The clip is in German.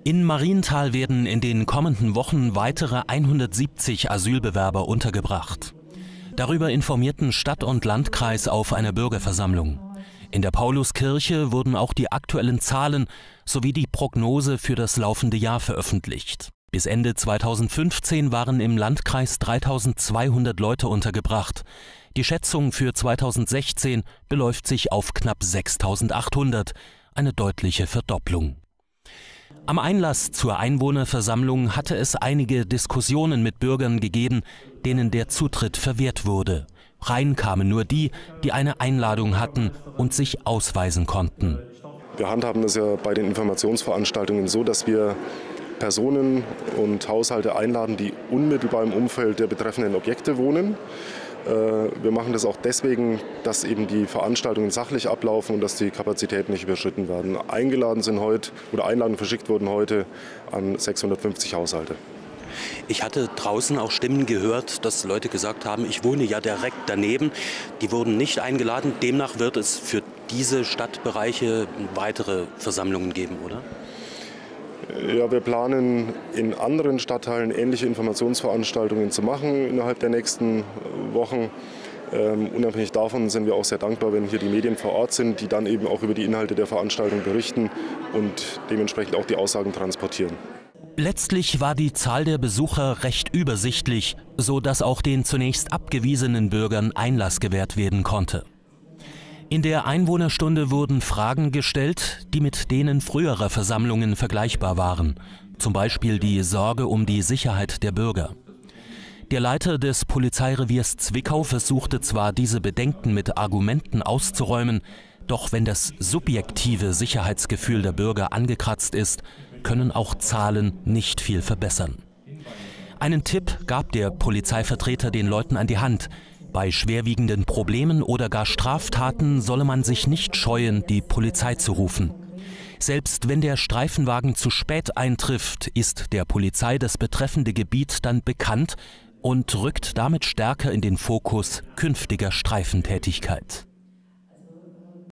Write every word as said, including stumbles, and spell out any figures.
In Marienthal werden in den kommenden Wochen weitere hundertsiebzig Asylbewerber untergebracht. Darüber informierten Stadt und Landkreis auf einer Bürgerversammlung. In der Pauluskirche wurden auch die aktuellen Zahlen sowie die Prognose für das laufende Jahr veröffentlicht. Bis Ende zweitausendfünfzehn waren im Landkreis dreitausendzweihundert Leute untergebracht. Die Schätzung für zweitausendsechzehn beläuft sich auf knapp sechstausendachthundert, eine deutliche Verdopplung. Am Einlass zur Einwohnerversammlung hatte es einige Diskussionen mit Bürgern gegeben, denen der Zutritt verwehrt wurde. Rein kamen nur die, die eine Einladung hatten und sich ausweisen konnten. Wir handhaben das ja bei den Informationsveranstaltungen so, dass wir Personen und Haushalte einladen, die unmittelbar im Umfeld der betreffenden Objekte wohnen. Wir machen das auch deswegen, dass eben die Veranstaltungen sachlich ablaufen und dass die Kapazitäten nicht überschritten werden. Eingeladen sind heute oder Einladungen verschickt wurden heute an sechshundertfünfzig Haushalte. Ich hatte draußen auch Stimmen gehört, dass Leute gesagt haben, ich wohne ja direkt daneben. Die wurden nicht eingeladen. Demnach wird es für diese Stadtbereiche weitere Versammlungen geben, oder? Ja, wir planen in anderen Stadtteilen ähnliche Informationsveranstaltungen zu machen innerhalb der nächsten Wochen. Ähm, unabhängig davon sind wir auch sehr dankbar, wenn hier die Medien vor Ort sind, die dann eben auch über die Inhalte der Veranstaltung berichten und dementsprechend auch die Aussagen transportieren. Letztlich war die Zahl der Besucher recht übersichtlich, so dass auch den zunächst abgewiesenen Bürgern Einlass gewährt werden konnte. In der Einwohnerstunde wurden Fragen gestellt, die mit denen früherer Versammlungen vergleichbar waren, zum Beispiel die Sorge um die Sicherheit der Bürger. Der Leiter des Polizeireviers Zwickau versuchte zwar, diese Bedenken mit Argumenten auszuräumen, doch wenn das subjektive Sicherheitsgefühl der Bürger angekratzt ist, können auch Zahlen nicht viel verbessern. Einen Tipp gab der Polizeivertreter den Leuten an die Hand: Bei schwerwiegenden Problemen oder gar Straftaten solle man sich nicht scheuen, die Polizei zu rufen. Selbst wenn der Streifenwagen zu spät eintrifft, ist der Polizei das betreffende Gebiet dann bekannt und rückt damit stärker in den Fokus künftiger Streifentätigkeit.